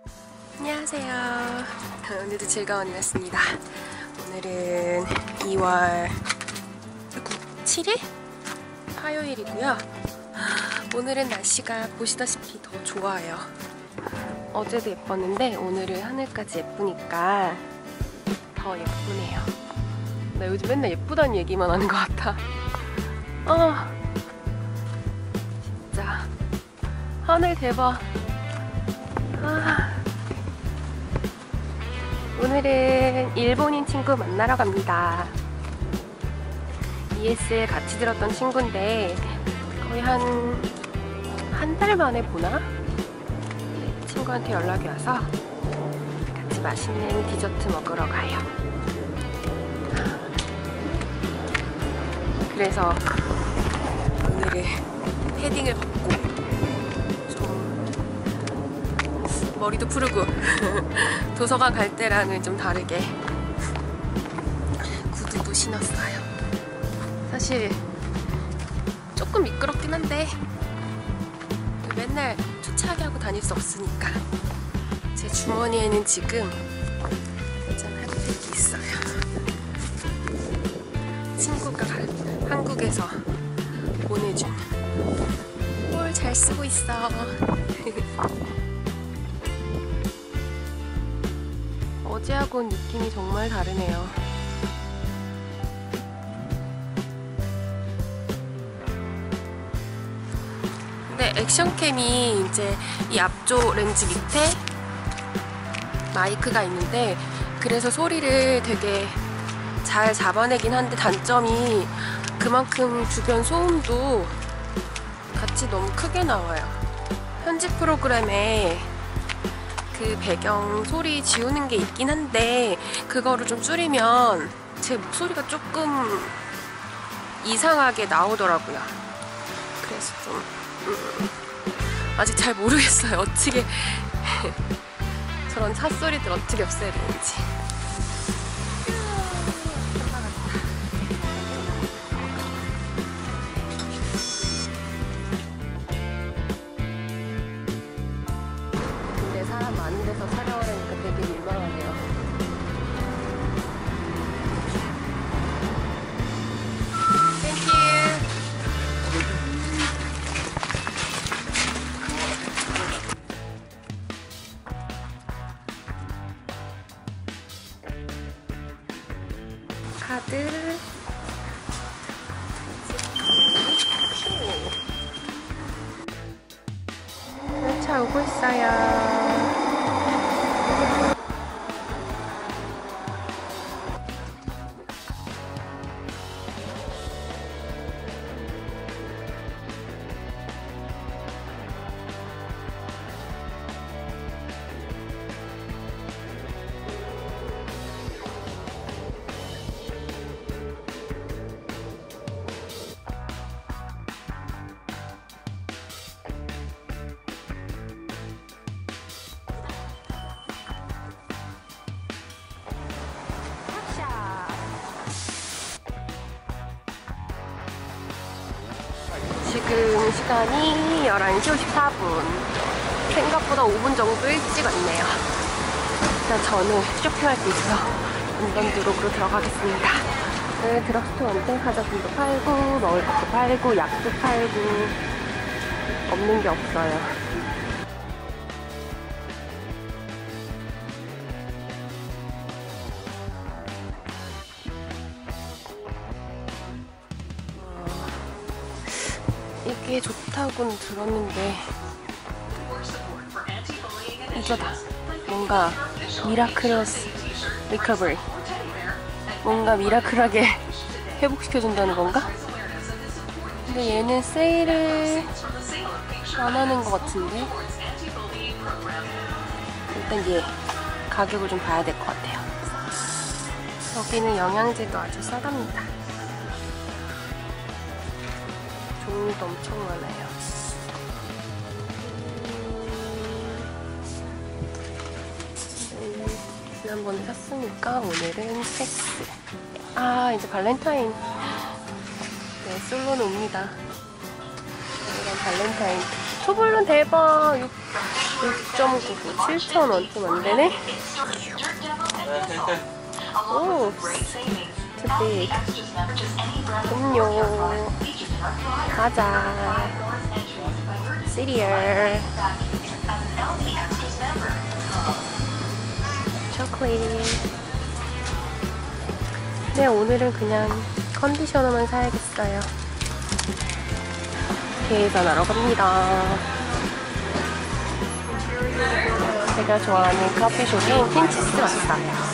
안녕하세요. 오늘도 즐거운 날씨입니다. 오늘은 2월 7일? 화요일이고요. 오늘은 날씨가 보시다시피 더 좋아요. 어제도 예뻤는데 오늘은 하늘까지 예쁘니까 더 예쁘네요. 나 요즘 맨날 예쁘다는 얘기만 하는 것 같아. 진짜 하늘 대박. 오늘은 일본인 친구 만나러 갑니다. ESL 같이 들었던 친구인데 거의 한 달 만에 보나? 친구한테 연락이 와서 같이 맛있는 디저트 먹으러 가요. 그래서 오늘은 패딩을 벗고 좀 머리도 푸르고 도서관 갈 때랑은 좀 다르게 구두도 신었어요. 사실 조금 미끄럽긴 한데 맨날 투차하게 하고 다닐 수 없으니까 제 주머니에는 지금 짠 핫팩이 있어요. 친구가 한국에서 보내준 뭘 잘 쓰고 있어. 어제하고는 느낌이 정말 다르네요. 근데 액션캠이 이제 이 앞쪽 렌즈 밑에 마이크가 있는데 그래서 소리를 되게 잘 잡아내긴 한데 단점이 그만큼 주변 소음도 같이 너무 크게 나와요. 편집 프로그램에 그 배경 소리 지우는 게 있긴 한데 그거를 좀 줄이면 제 목소리가 조금 이상하게 나오더라고요. 그래서 좀 아직 잘 모르겠어요. 어떻게 저런 삿소리들 어떻게 없애야 되는지. 근데 사람 많은 데서 촬영하려니까 되게 민망하네요. 땡큐. 카드. 열차 오고 있어요. 지금 시간이 11시 54분. 생각보다 5분 정도 일찍 왔네요. 일단 저는 쇼핑할 게 있어서 런던드록으로 들어가겠습니다. 네, 드럭스토어인데 과자품도 팔고 먹을 것도 팔고 약도 팔고 없는 게 없어요. 이게 좋다고는 들었는데 이거다. 뭔가 미라클러스 리커버리, 뭔가 미라클하게 회복시켜준다는 건가? 근데 얘는 세일을 안 하는 것 같은데 일단 얘 가격을 좀 봐야 될 것 같아요. 여기는 영양제도 아주 싸답니다. 종류도 엄청 많아요. 지난번에 샀으니까 오늘은 패스. 이제 발렌타인. 네, 솔로는 옵니다. 오늘은 발렌타인 투블론 대박. 6.99 7,000원. 좀 안 되네. 오, 투빅. 음료, 과자, 시리얼, 초콜릿. 네, 오늘은 그냥 컨디셔너만 사야겠어요. 계산하러 갑니다. 제가 좋아하는 커피숍인 핀치스 왔어요.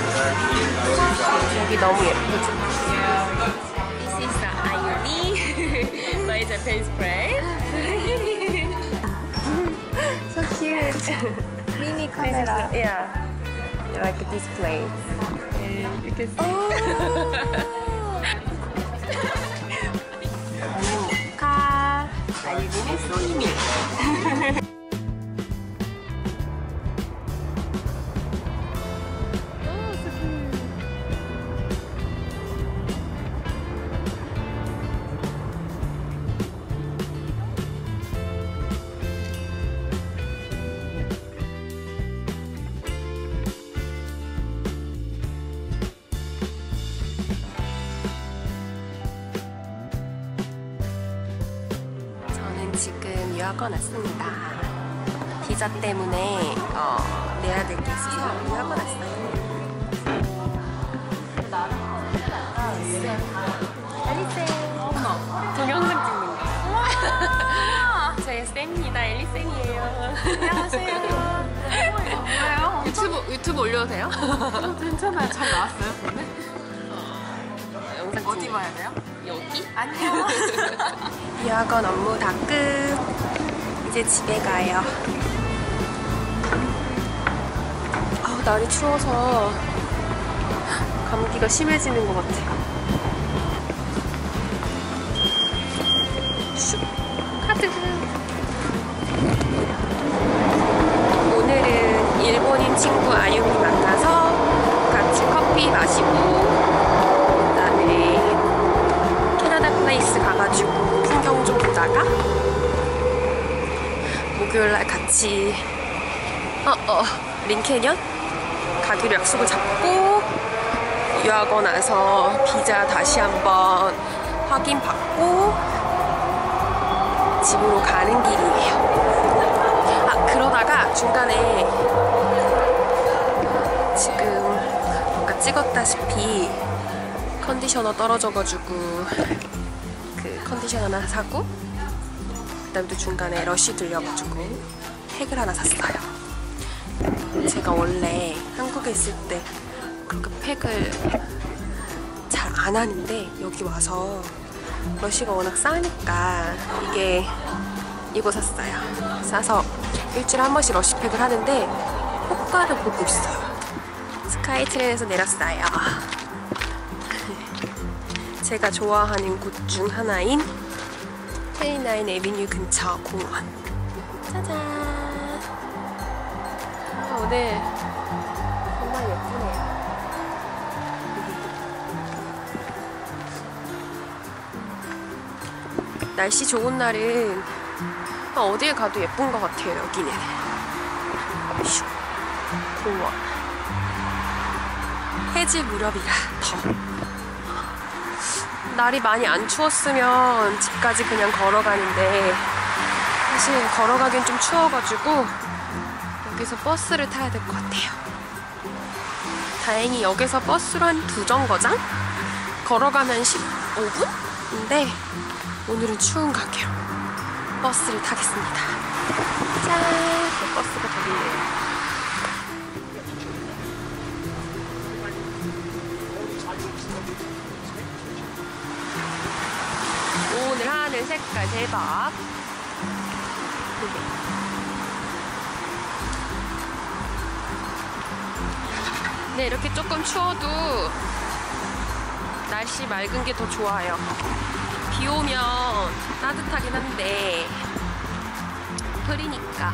여기 너무 예쁘죠? This is the Ayumi, my Japanese friend. So cute. Mini camera. Yeah, like a display. And you can see. 나는 모카, 아유미는 소이밀. 지금 유학원 왔습니다. 비자 때문에 내야 될 게 있어서 유학원 왔어요. 엘리쌤. 동영상 찍는 거. 저희 쌤입니다. 엘리쌤이에요. 안녕하세요. 뭐예요? 유튜브 올려도 돼요? 괜찮아요. 잘 나왔어요, 근데? 영상 어디 봐야 돼요? 여기? 안녕. 유학원 업무 다 끝. 이제 집에 가요. 날이 추워서 감기가 심해지는 것 같아요. 슉! 카드! 오늘은 일본인 친구 아유미 만나서 같이 커피 마시고 그다음에 캐나다 플레이스 가가지고 풍경 좀 보다가 목요일날 같이 링캐년 가기로 약속을 잡고 유학원 와서 비자 다시 한번 확인받고 집으로 가는 길이에요. 그러다가 중간에 지금 아까 찍었다시피 컨디셔너 떨어져가지고 그 컨디셔너 하나 사고 그다음에 또 중간에 러쉬 들려가지고 팩을 하나 샀어요. 제가 원래 한국에 있을 때 그렇게 팩을 잘 안 하는데 여기 와서 러쉬가 워낙 싸니까 이거 샀어요. 싸서 일주일에 한 번씩 러쉬팩을 하는데 효과를 보고 있어요. 스카이트레인에서 내렸어요. 제가 좋아하는 곳 중 하나인 29 에비뉴 근처 공원. 짜잔. 오늘 정말 예쁘네요. 날씨 좋은 날은 어딜 가도 예쁜 것 같아요. 여기는 슉. 공원. 해질 무렵이라 더. 날이 많이 안 추웠으면 집까지 그냥 걸어가는데 사실 걸어가긴 좀 추워가지고 여기서 버스를 타야 될 것 같아요. 다행히 여기서 버스로 한 2정거장? 걸어가면 15분인데 오늘은 추운 관계로 버스를 타겠습니다. 짠! 버스가 저기 있네요. 오늘 하늘 색깔 대박. 네, 이렇게 조금 추워도 날씨 맑은 게 더 좋아요. 비 오면 따뜻하긴 한데 흐리니까.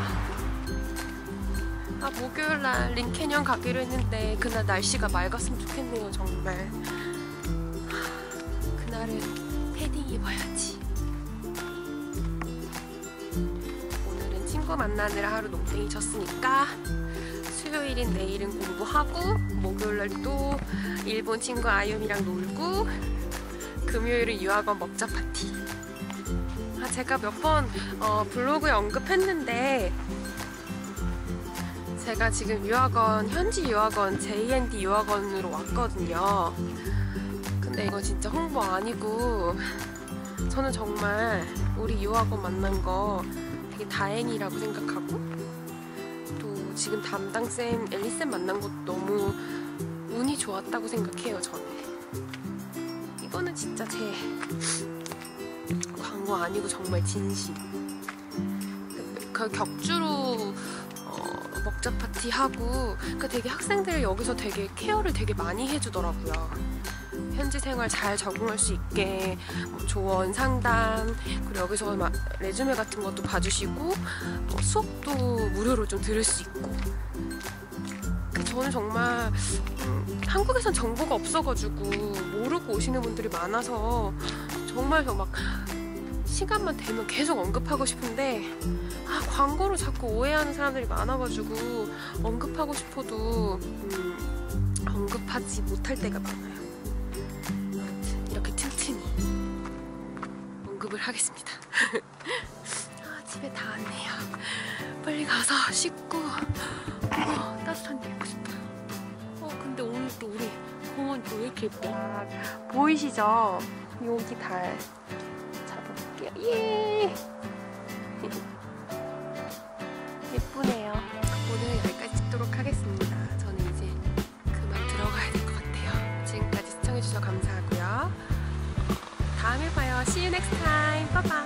목요일날 링캐년 가기로 했는데 그날 날씨가 맑았으면 좋겠네요. 정말 그날은 패딩 입어야지. 친구 만나느라 하루 농땡이 쳤으니까 수요일인 내일은 공부하고 목요일날 또 일본 친구 아유미랑 놀고 금요일은 유학원 먹자 파티. 제가 몇 번 블로그에 언급했는데 제가 지금 유학원, 현지 유학원, JND 유학원으로 왔거든요. 근데 이거 진짜 홍보 아니고 저는 정말 우리 유학원 만난 거 되게 다행이라고 생각하고 또 지금 담당쌤, 엘리쌤 만난 것도 너무 운이 좋았다고 생각해요, 저는. 이거는 진짜 제 광고 아니고 정말 진심. 그 격주로 먹자 파티 하고 그러니까 되게 학생들 여기서 되게 케어를 되게 많이 해주더라고요. 현지 생활 잘 적응할 수 있게 뭐 조언, 상담, 그리고 여기서 막 레주메 같은 것도 봐주시고 수업도 무료로 좀 들을 수 있고. 저는 정말 한국에선 정보가 없어가지고 모르고 오시는 분들이 많아서 정말 막 시간만 되면 계속 언급하고 싶은데 광고로 자꾸 오해하는 사람들이 많아가지고 언급하고 싶어도 언급하지 못할 때가 많아요. 이렇게 틈틈이 언급을 하겠습니다. 집에 다 왔네요. 빨리 가서 씻고 따뜻한 데 입고 싶어요. 근데 오늘 또 우리 공원 또 왜 이렇게 예뻐? 보이시죠? 여기 달 잡아볼게요. 예! 예쁘네요. 오늘 여기까지 찍도록 하겠습니다. 저는 이제 그만 들어가야 될 것 같아요. 지금까지 시청해주셔서 감사하고요. 다음에 봐요. See you next time. Bye bye.